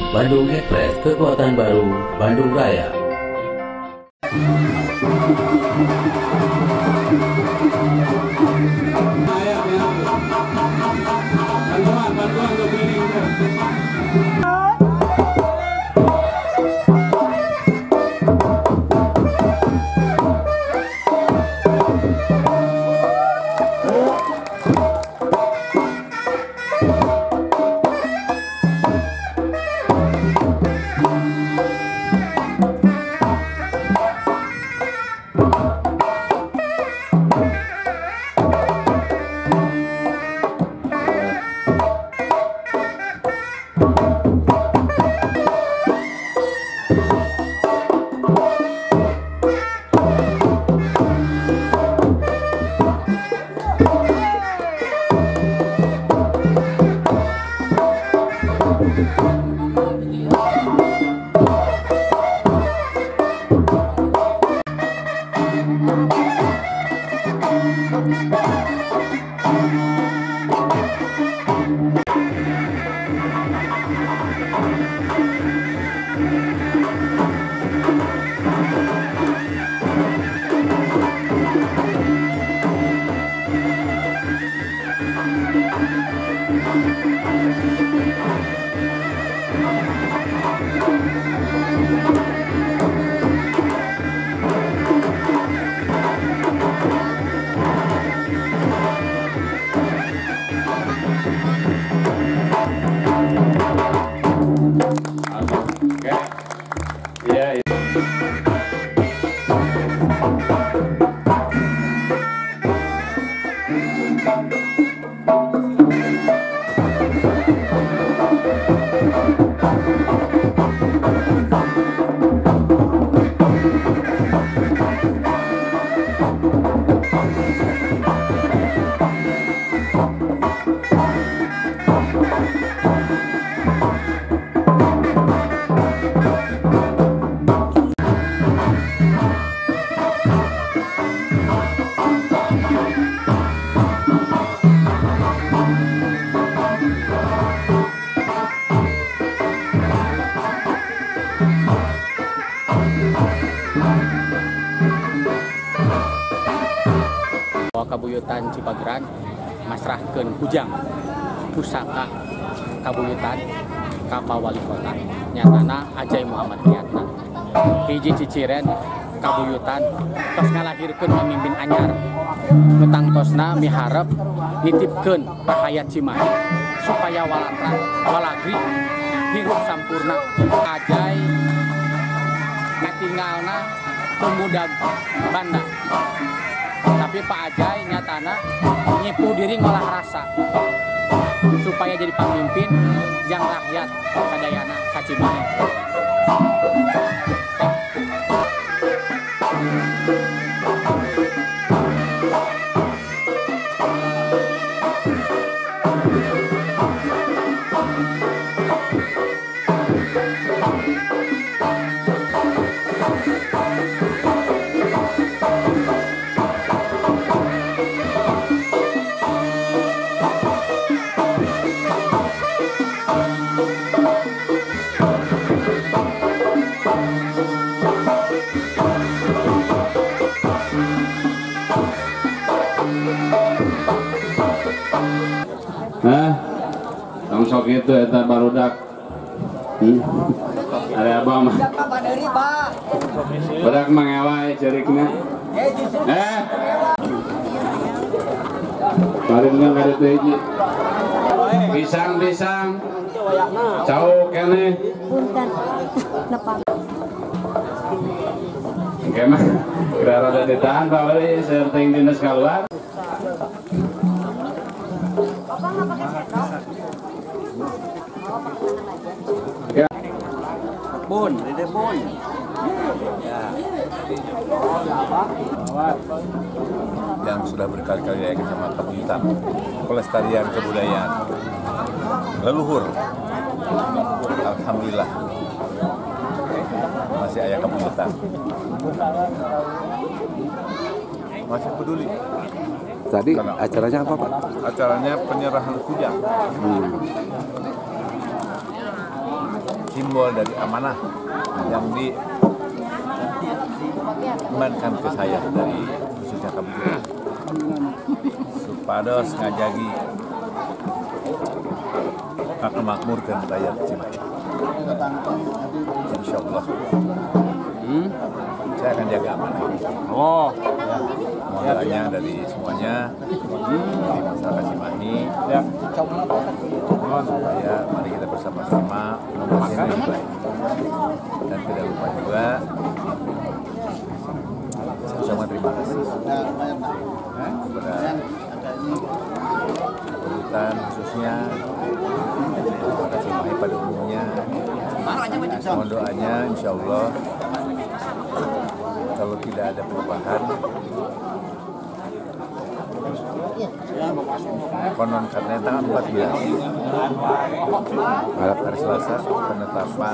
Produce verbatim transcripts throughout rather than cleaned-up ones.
Bandung Express, kekuatan baru, Bandung Raya. Bantuan, bantuan untuk ini. Kabuyutan Cipageran masrahkeun kujang pusaka kabuyutan ka wali kota nyatana Ajay Muhammad Riyadna hiji ciciren kabuyutan tos ngalahirkeun pamimpin anyar nu tangtosna miharep nitipkeun rahayat Cimahi supaya walatra walagri hirup sampurna. Ajay ngatinggalna pemuda banda, tapi Pak Ajay nyatana nyipu diri ngolah rasa supaya jadi pemimpin jang rakyat kadayana sacimahi. Hah? Tong sok itu eta barudak. Hmm? Ada abah mah. Barudak mah ngewai cerikna. Eh. Paling enggak ada teh hiji. Pisang-pisang. Cau kene. Punten. Nepang. Oke mah. Kira rada ditahan Pak Wali, serting dinas keluar. Bun, dede bun. Ya. Yang sudah berkali-kali diadakan sama kabuyutan, pelestarian kebudayaan leluhur. Alhamdulillah masih ayah kabuyutan, masih peduli. Tadi Karena acaranya apa Pak? Acaranya penyerahan kujang. Hmm. simbol dari amanah yang diembankan ke saya dari khususnya kebetulan supados ngajagi akan makmurkan rakyat Cimahi. Insya Allah Hmm? saya akan jaga amanah ini. Oh, Mohon doanya dari semuanya dari masyarakat Cimahi ya. supaya mari kita bersama-sama membangun yang lebih baik. Dan tidak lupa juga saya ucapkan terima kasih kepada kedutaan khususnya kepada Cimahi pada umumnya. Mohon doanya insya Allah kalau tidak ada perubahan konon katanya tanggal empat belas hari Selasa penetapan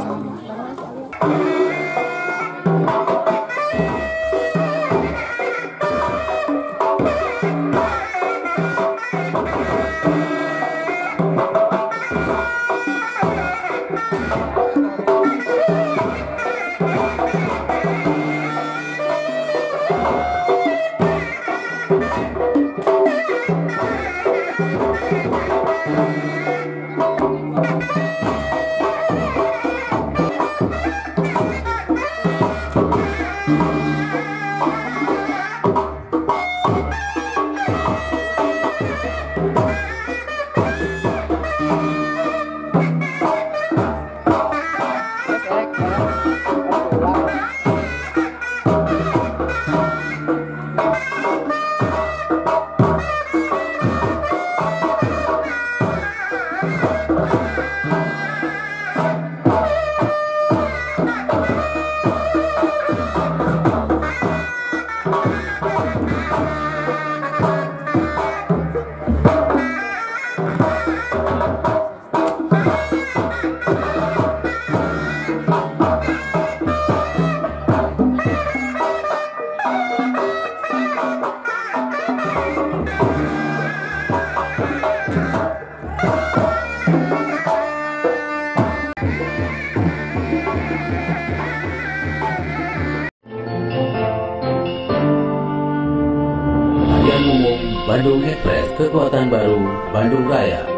Harian Umum Bandung Express, kekuatan baru Bandung Raya.